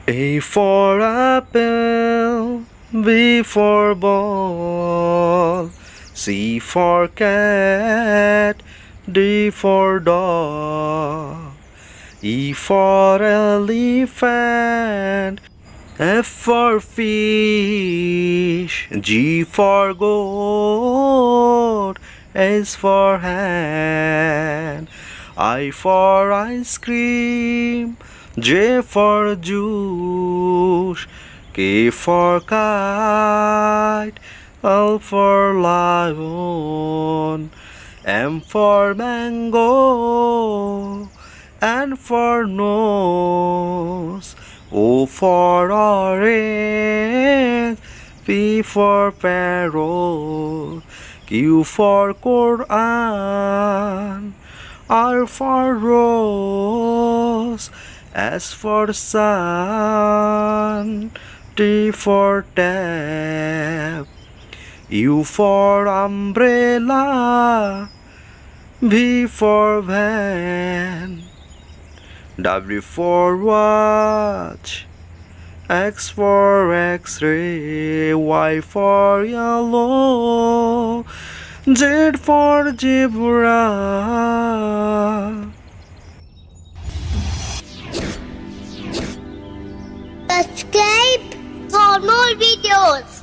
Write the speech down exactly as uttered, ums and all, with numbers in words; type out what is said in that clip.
A for apple, B for ball, C for cat, D for dog, E for elephant, F for fish, G for goat, H for hand, I for ice cream, J for juice, K for kite, L for lion, M for mango, N for nose, O for orange, P for parrot, Q for Quran, R for rose, S for sun, T for tap, U for umbrella, V for van, W for watch, X for X-ray, Y for yellow, Z for zebra. Subscribe for more videos.